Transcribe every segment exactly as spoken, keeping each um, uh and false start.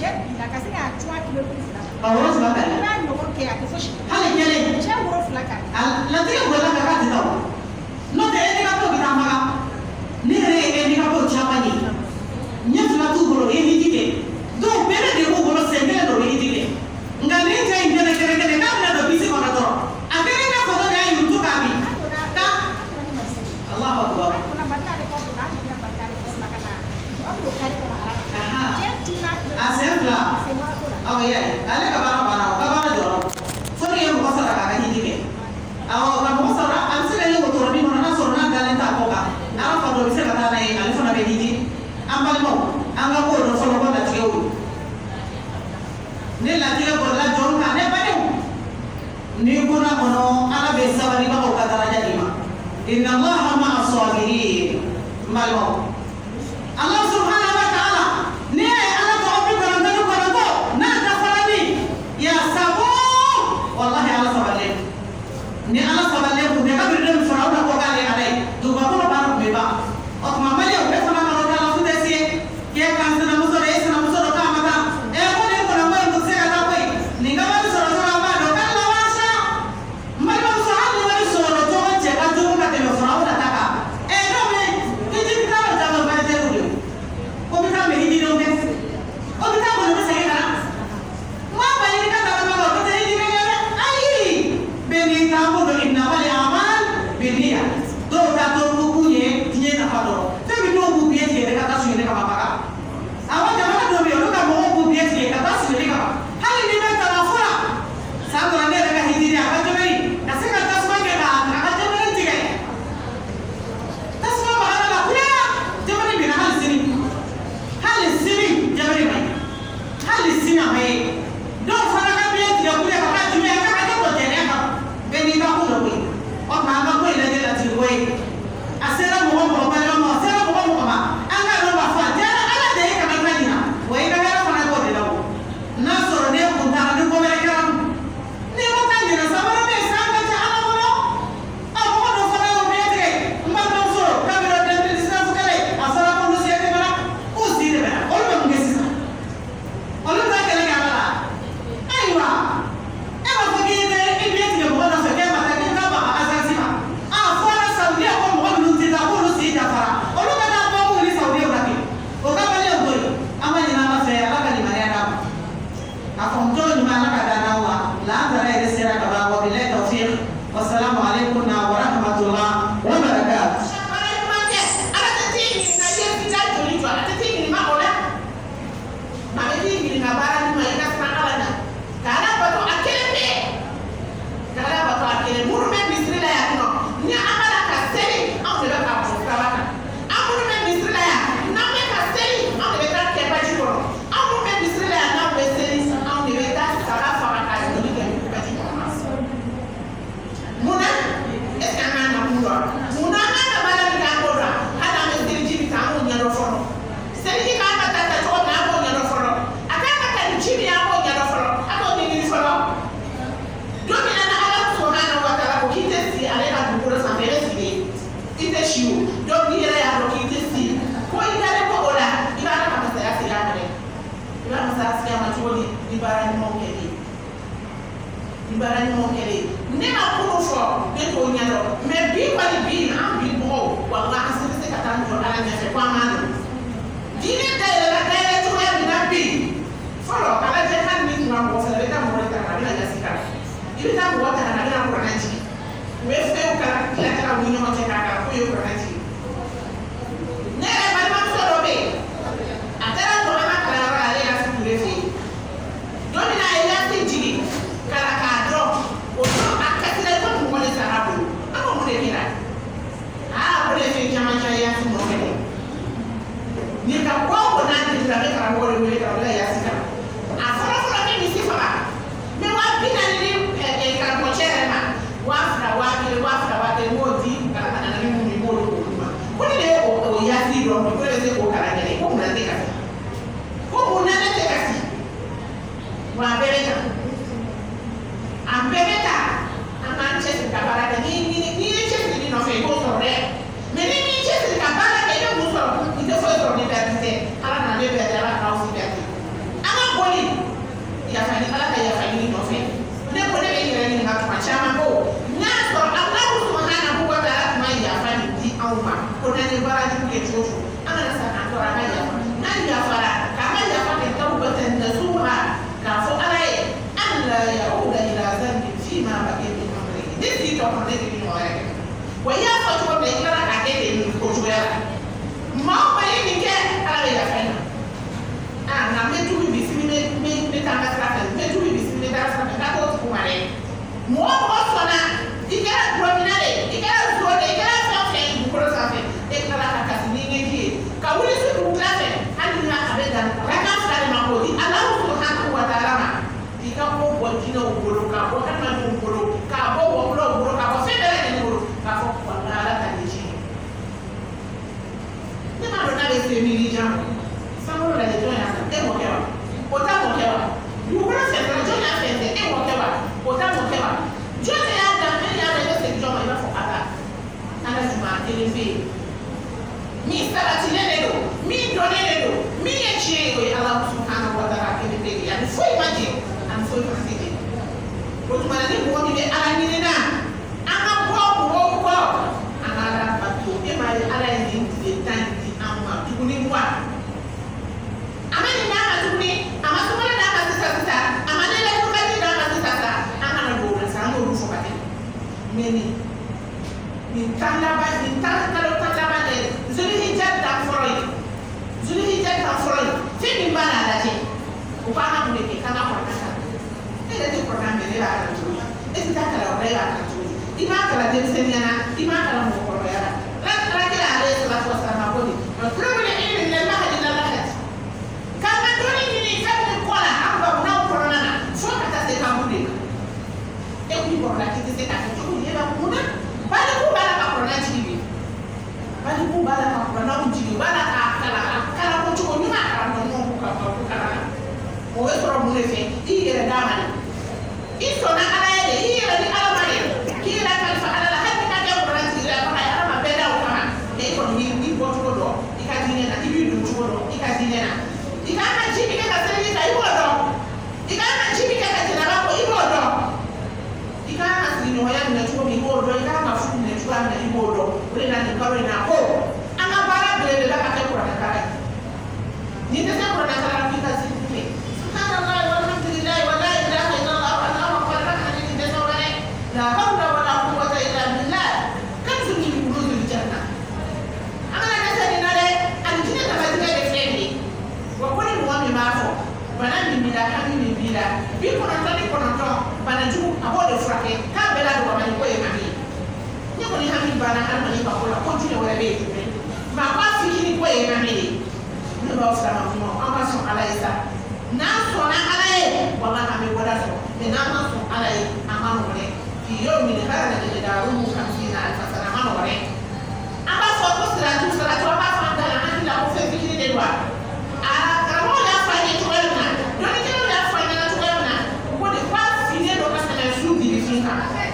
cɛ bila ka se k'a cuwa kilo bi fila. A wɔɔrɔ fila ka I b'a ɲɔgɔn kɛ a tɛ fosi. hali kelen. Cɛ wɔɔrɔ fila ka. latigɛ bɔra ka k'a tɛ taa o n'o tɛ handicapés bɛ taa maga ne yɛrɛ ye handicapés caman ye ɲɛ fila t'u bolo o ye hiji kɛ dɔw bɛɛ de b'u bolo sen kelen don o ye hiji kɛ nka nin cɛ in kɛnɛ kɛnɛ kɛnɛ n'a bɛna don bisi kɔnɔ dɔrɔn a kɛnɛ n'a fɔ dɔ de y'a yurutu k'a bin taa Allahu Akbar. a sen fila awɔ yɛ ale ka baara banna o ka baara jɔra fo ni ye mɔgɔ sara k'a ka hiji kɛ awɔ ka mɔgɔ sara a bɛ se ka ye wotoro min kɔnɔ n'a sɔrɔ n'a dalen t'a kɔ kan ala fa dɔ bɛ se ka taa n'a ye ale fana bɛ hiji an balimaw an ka k'o dɔn fɔlɔ ko latigɛw don ni latigɛ bɔrɔla jɔn kan ne badenw ni kunna kɔnɔ ala bɛ sabalibagaw ka daraja d'i ma inna Allaha ma'a sabirin n balimaw Allah subhanahu wa ta'ala ne ye ala tɔgɔ bi kɔnɔntɔn ni kɔnɔntɔn n'a dafara ni yasabu wallahi ala sabalilen ni ala sabalilen kun bɛ kabiri den fara o la ko k'ale ala ye duguba kɔnɔ baara kun bɛ ban o tuma maliyɛnw bɛɛ fana nana o da la fu tɛ se k'e kan sinamuso dɔ ye sinamuso dɔ k'a ma taa ɛ ko nin kɔnɔntɔn in kun tɛ se ka taa koyi nin ka wari sɔrɔ cogo an b'a dɔn k'ale la waa sa n balimamuso hali ni wari sɔrɔ cogo cɛ ka jugu ka tɛmɛ fara o la ta kan ɛ n'o bɛ hiji bi taa o jama balijɛriw de o bɛ taa mɛ hiji denw kɛ o bɛ taa kɔnɔ bɛ segin ka na maa bali ka taa dama o bɛ taa hiji kɛ dɛ ayi bɛɛ n'i taabolo innamali a'mal binniya dɔw ta to k'u ye diɲɛ nafa dɔrɔn fɛn min dɔw b'u biɲɛ tigɛ ka taa suyɛli kama baga awɔ jamana dɔw bɛ yen olu ka mɔgɔw b'u biɲɛ tigɛ ka taa suyɛli kama hali ni bɛ kalan fura san dɔrɔn ne yɛrɛ ka hiji de a ka jabɛri ka se ka tasuma kɛ ka a ka jabɛri tigɛ tasuma magara la kuleya jabɛri binna hali sini hali sini jabɛri ma ɲi hali sini a ma ye dɔw fana ka biɲɛ tigɛ kuleya ka taa jumɛn ka hakɛ dɔ jɛnɛ kan bɛɛ n'i ka ko dɔ koyi o tuma an ka ko in lajɛ latigi ko ye a sera mɔgɔ mɔgɔ balima ma a sera mɔgɔ mɔgɔ ma an ka dɔn k'a fɔ a diyara ala de ye kana i ka ɲina wa i ka hɛrɛ fana k'o de la o n'a sɔrɔ ne kun taara ni ko wɛrɛ kɛra n'i ko taa ɲina san wɛrɛ bɛ yen san ka ca ala kɔnɔ a mɔgɔ dɔ fana y'o biɲɛ tigɛ n balimamuso kabini denmisɛnnin sisan kɛlɛ a fɔra ko olu sen tɛmɛna k'u si de bɛ na olu bɛ mun kɛ sisan olu bɛ kɛlɛ kɛ ala la ayiwa e b'a fɔ k'i tɛ i biɲɛ tigɛ mɔgɔ nɔfɛ k'e ma taa k'i ka ban azansi ma a fɔra Saudiya ko mɔgɔ minnu tɛ taa k'olu si dafara olu ka taa bɔ wuli Saudiya la kɛ o ka baliyɛn ko ye an ma ɲinɛ ala fɛ ala ka limaniya d'a ma a fɔ n t'o ɲuman ala ka da n'aw ma lansara yɛrɛ sera ka ban wa bilahi tawfiq wasalamu alaikum wa rahmatullah wa barakatuh. Ala tɛ t'i ɲininka i ye fita joli jɔ, ala tɛ t'i ɲininka o la. Maa bɛ t'i ɲininka baara ɲuman i ka siran ala ɲɛ. Ka ala bato a kelen bɛɛ. Ka ala bato a kelen. Minnu bɛ misiri la yan nɔ, ni an b'a la ka seli, anw de bɛ ka bɔ siraba kan. An minnu bɛ misiri la yan, n'an bɛ ka seli, anw de bɛ taa kɛ baji kɔnɔ. An minnu bɛ misiri la yan, n'anw bɛ seli, anw de bɛ taa saga faga ka joli kɛ baji kɔnɔ. Munna? Est-ce que an kan ka mun dɔn? Munna an kan ka baara min kɛ an k'o dɔn? Hali an bɛ seliji min kɛ an k'o ɲɛdɔn fɔlɔ. Seliji kan ka ta ta cogo min an k'o ɲɛdɔn fɔlɔ. A kan ka ta ni ji min an k'o ɲɛdɔn fɔlɔ. A k'o ɲɛɲini fɔlɔ. Don min na Ala subhanahu wa ta'ala ko k'i tɛ si ale ka dugukolo sanfɛ i bɛ sigi yen. I tɛ si o. Donc n'i yɛrɛ y'a dɔn k'i tɛ si, ko i dalen bɔ o la, i b'a dɔn ka masaya segin a ma dɛ. I b'a masaya segin a ma cogo di? Ni baara ɲumanw kɛli. Ni baara ɲumanw kɛli. Ne ma kunu fɔ ne t'o ɲɛdɔn mais bi kɔni bi an bi mɔgɔw walahi an se bɛ se ka taa jɔ ala ɲɛfɛ ko an m'a dɔn diinɛ dayɛlɛla dayɛlɛ cogoya min na bi fɔlɔ a lajɛ hali ni tun ma mɔgɔ fɛnɛ i bɛ taa mɔgɔ de ta ka na a bɛna jasi k'a la i bɛ taa mɔgɔ ta ka na a bɛna kuranɛ jigin u bɛ fɛnw kala tila kala u ni ɲɔgɔn cɛ k'a kala k'u ye kuranɛ jigin ne yɛrɛ balimamuso dɔ bɛ yen a taara jɔ an ka kalanyɔrɔ la ale y'a fi kule fɛ yen don min na a ye yasi jigin kala k'a dɔn o don a kasira ko mɔgɔ de sara bolo an ko mun de kɛra aa o de ye fɛn caman caman y'a fi mɔgɔ kɛ ni ka bɔ o kuma chama ko nya so Allah subhanahu wa ta'ala ma ya fa di awma ko na ne bara ji ke jojo ana sa na to ra ya na ya fara ka ma ya fa ke tawbatan nasuha ka fo alai alla yauda ila zambi fi ma baqiya min amri disi to ko ne ni wa ya wa ya fa to ne kala ka ke ni ko joya ma ba ni ke ala ya fa ah na me tu bi si me me me ta ka tra me tu bi si me ta tra ka ko ko mare mo mo sona ikara prominale ikara zone ikara safe ko ro safe e kala ka ka ni nge ji ka wuri su du classe ani na abeda raka fare ma ko di Allah subhanahu wa ta'ala ma di ka ko bo dina o bolo ka ko kana du bolo ka bo wo bolo bolo ka ko fe dere ni bolo ka ko wala ala ka ni ji ni ma ro na le se mi ni jam samo la de joya e mo kewa o ta mo kewa du bolo se tra joya fe de e mo kewa o ta mo kewa joya ya da me ya le se joma ina fo ata ana juma elefe mi sala tilene do mi donene do mi e chego e Allah subhanahu wa ta'ala ke de ya ni foi maji an foi fasike ko tuma ni mo mi be ala ni na anga ko ko ko anga la patu e ma ala ni de tan di amma tukuni mwa amani na ma tukuni ama sumala na ma sisa sisa amani le ko kati na ma sisa sisa anga na do na sa ngo ru fo kati meni ni tanda ba ni tanda kalo tanda ba de zuli hijab da foroi zuli hijab da foroi fi min bana da je ko pa ha mun ke kana ko kaka e de ko na me le ba ka tu e ti ta kala o re ba ka tu i ma kala de se ni na i ma kala mo ko ya la la ke la ale la ko sa ma ko ni no problem ni ni le ma ha di la la ka kama to ni ni ka ni ko la amba na ko na na fo ka ta se ka mu de e ku ko la ki se ka ko ni ba mu na ba de ku ba la ka ko na ji bi bali ku bala ka ko na unjili bala ka kala kala ko chuko ni ma ka no mo ka ka ko kala o e toro mu le fe i yere da ma ni i so na ala ye i yere ni ala ma ye ki la ka fa ala la hatta ka ko na ti la ka ala ma be da o kama e ko ni ni bo chuko do i ka dine na i bi du chuko do i ka dine na i ka ma ji bi ka sele ni ka i bo do i ka ma ji bi ka ka tena ba ko i bo do i ka ma si no ya na chuko mi bo do i ka ma fu ne chuko na i bo do ule na ni ka ro na ko anga bara bele la ka ke ko na kala ni te se ko na kala ki ka si ni subhanallah walhamdulillah wa la ilaha illallah wallahu akbar kana ni de so bare la hawla wala quwwata illa billah kan su ni ku do janna anga na se ni na de an jina ta ba de frendi wa ko ni mo mi ma fo bana mi mi da ka mi mi bi da bi ko na to ni ko na to bana ju abo de frake ka bela do ba ni ko e ma ni ni ko ni ha mi bana ha ma ni ba ko la ko ti wala be ma kwa fikiri ko e na mi ni ba o sama mo ama so ala isa na so na ala e wala ha mi wala so ni na ma so ala e ama no re fi yomi ni hara de daru hamsina alfa sana ma no re aba so ko sira tu sira tu aba fa da na ni la ko fe fikiri de dwa ala ka mo ya fa ni to na do ni ke ya fa ni na to na ko de kwa fine do ka na su di di finka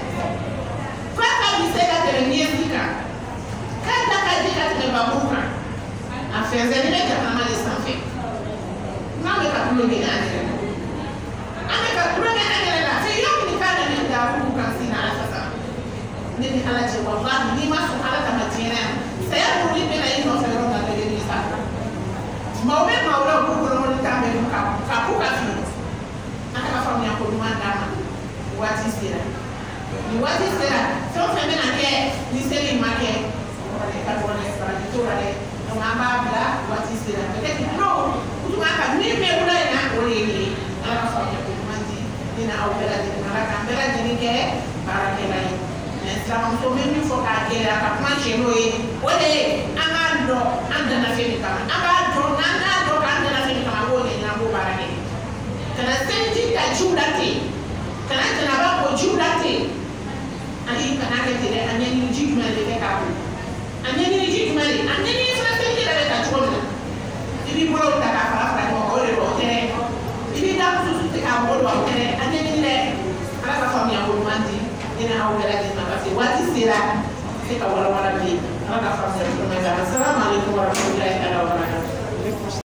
kwa ka bi se ka tere ni esika kada ka di ka te ba muka a feze ni le ka ma le sanfe na me ka kulo ni na ni ame ka kulo ni na ni la fi yo ni ka ni da ku ka sina sasa ni ni ala je wallahi ni ma su ala ta matina saya ku ni be na ino fe ro na te ni sa ma o be ma o ku ko no ni ta me ka ka ku ka fi aka ka fa mi ko ni ma da ma wati sira ni wati sira so fe me na ke ni se ni ma ke ka ko na sa ni to ale no amba bla wati sira ke ke no ku ma ka ni me u na na o ni ni ala fa mi ko ma di ni na o bela di na ka bela di ni ke para ke lai ne sa mo so me mi fo ka ke la ka ma che no e o de anga do anda na fe ni ka anga do na na do ka anda na fe ni ka ma o ni na bo para ke kana senti ta judati kana kana ba ko judati ani kana ke tele anya ni jikma de ka ko anya ni jikma de anya ni fa senti da ta chona ibi bro ta ka fa fa ko o le ro te ibi da su su te ka mo do te anya ni le ala ka fa mi ko mandi ina au bela de ma fa wati sira te ka wala wala bi ala ka fa mi ko ma assalamu alaikum wa rahmatullahi wa barakatuh